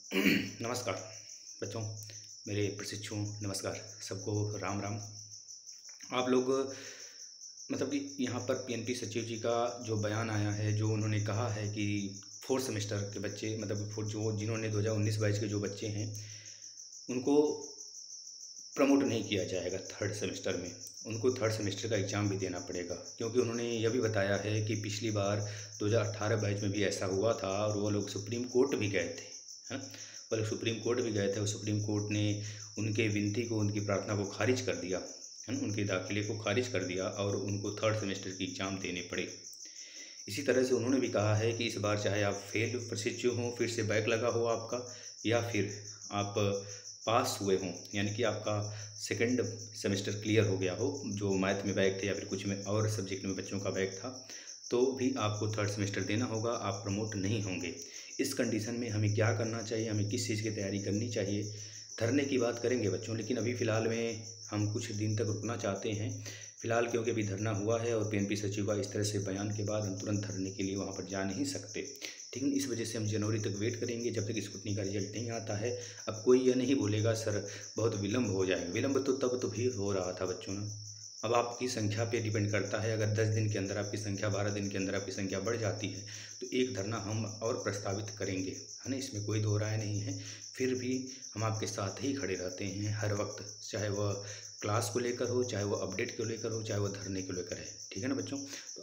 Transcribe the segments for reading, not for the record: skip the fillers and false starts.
नमस्कार बच्चों, मेरे प्रशिक्षु नमस्कार, सबको राम राम। आप लोग मतलब कि यहाँ पर पीएनपी सचिव जी का जो बयान आया है, जो उन्होंने कहा है कि फोर्थ सेमेस्टर के बच्चे मतलब जो जिन्होंने 2019 बैच के जो बच्चे हैं उनको प्रमोट नहीं किया जाएगा थर्ड सेमेस्टर में, उनको थर्ड सेमेस्टर का एग्ज़ाम भी देना पड़ेगा। क्योंकि उन्होंने यह भी बताया है कि पिछली बार 2018 बैच में भी ऐसा हुआ था और वो लोग सुप्रीम कोर्ट भी गए थे। हाँ, वो लोग सुप्रीम कोर्ट भी गए थे और सुप्रीम कोर्ट ने उनके विनती को, उनकी प्रार्थना को खारिज कर दिया है ना, उनके दाखिले को खारिज कर दिया और उनको थर्ड सेमेस्टर की एग्ज़ाम देने पड़े। इसी तरह से उन्होंने भी कहा है कि इस बार चाहे आप फेल प्रशिक्षु हों, फिर से बैक लगा हो आपका, या फिर आप पास हुए हों, यानी कि आपका सेकंड सेमेस्टर क्लियर हो गया हो, जो मैथ में बैक थे या फिर कुछ में और सब्जेक्ट में बच्चों का बैक था, तो भी आपको थर्ड सेमेस्टर देना होगा, आप प्रमोट नहीं होंगे। इस कंडीशन में हमें क्या करना चाहिए, हमें किस चीज़ की तैयारी करनी चाहिए? धरने की बात करेंगे बच्चों, लेकिन अभी फ़िलहाल में हम कुछ दिन तक रुकना चाहते हैं। फ़िलहाल क्योंकि अभी धरना हुआ है और पीएनपी सचिव का इस तरह से बयान के बाद हम तुरंत धरने के लिए वहाँ पर जा नहीं सकते, ठीक है। इस वजह से हम जनवरी तक वेट करेंगे जब तक स्क्रूटनी का रिजल्ट नहीं आता है। अब कोई यह नहीं बोलेगा सर बहुत विलम्ब हो जाएगा, विलम्ब तो तब तो भी हो रहा था बच्चों ना। अब आपकी संख्या पे डिपेंड करता है, अगर 10 दिन के अंदर आपकी संख्या, 12 दिन के अंदर आपकी संख्या बढ़ जाती है तो एक धरना हम और प्रस्तावित करेंगे, है ना, इसमें कोई दो राय नहीं है। फिर भी हम आपके साथ ही खड़े रहते हैं हर वक्त, चाहे वह क्लास को लेकर हो, चाहे वो अपडेट को लेकर हो, चाहे वो धरने को लेकर है, ठीक है ना बच्चों। तो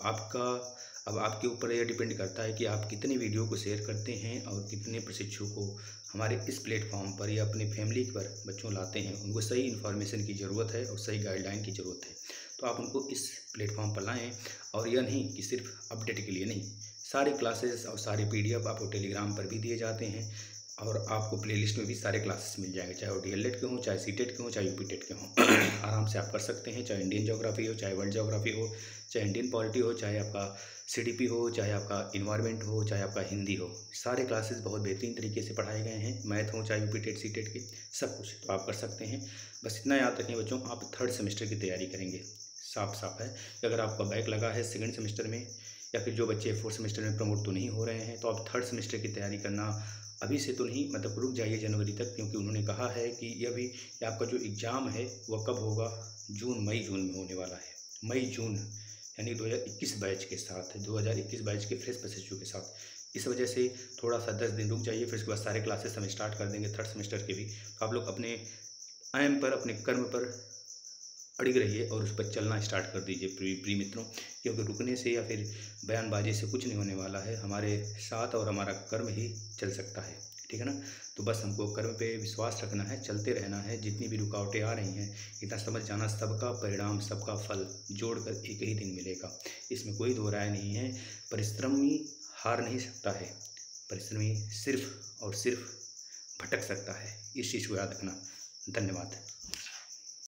अब आपके ऊपर यह डिपेंड करता है कि आप कितने वीडियो को शेयर करते हैं और कितने प्रशिक्षु को हमारे इस प्लेटफॉर्म पर या अपने फैमिली पर बच्चों लाते हैं। उनको सही इन्फॉर्मेशन की ज़रूरत है और सही गाइडलाइन की ज़रूरत है, तो आप उनको इस प्लेटफॉर्म पर लाएँ। और यह नहीं कि सिर्फ अपडेट के लिए नहीं, सारे क्लासेस और सारे PDF आपको टेलीग्राम पर भी दिए जाते हैं और आपको प्लेलिस्ट में भी सारे क्लासेस मिल जाएंगे, चाहे वो DLED के हों, चाहे CTET के हों, चाहे UPTET के हों। आराम से आप कर सकते हैं, चाहे इंडियन ज्योग्राफी हो, चाहे वर्ल्ड ज्योग्राफी हो, चाहे इंडियन पॉलिटी हो, चाहे आपका CDP हो, चाहे आपका इन्वायरमेंट हो, चाहे आपका हिंदी हो। सारे क्लासेस बहुत बेहतरीन तरीके से पढ़ाए गए हैं, मैथ हो चाहे UPTET CTET के, सब कुछ तो आप कर सकते हैं। बस इतना याद रखें बच्चों, आप थर्ड सेमेस्टर की तैयारी करेंगे। साफ साफ है कि अगर आपका बैक लगा है सेकंड सेमेस्टर में, या फिर जो बच्चे फोर्थ सेमेस्टर में प्रमोट तो नहीं हो रहे हैं, तो आप थर्ड सेमेस्टर की तैयारी करना अभी से तो नहीं, मतलब रुक जाइए जनवरी तक। क्योंकि उन्होंने कहा है कि ये आपका जो एग्ज़ाम है वह कब होगा, मई जून में होने वाला है। मई जून यानी 2021 बैच के साथ, 2021 बैच के फ्रेश प्रशिक्षु के साथ। इस वजह से थोड़ा सा 10 दिन रुक जाइए, फिर उसके बाद सारे क्लासेस हम स्टार्ट कर देंगे थर्ड सेमेस्टर के भी। तो आप लोग अपने एम पर, अपने कर्म पर अड़िग रहिए और उस पर चलना स्टार्ट कर दीजिए प्रिय मित्रों। क्योंकि रुकने से या फिर बयानबाजी से कुछ नहीं होने वाला है, हमारे साथ और हमारा कर्म ही चल सकता है, ठीक है ना। तो बस हमको कर्म पे विश्वास रखना है, चलते रहना है। जितनी भी रुकावटें आ रही हैं, इतना समझ जाना सबका परिणाम, सबका फल जोड़कर एक ही दिन मिलेगा, इसमें कोई दो राय नहीं है। परिश्रमी हार नहीं सकता है, परिश्रमी सिर्फ और सिर्फ भटक सकता है। इस चीज़ को याद रखना। धन्यवाद।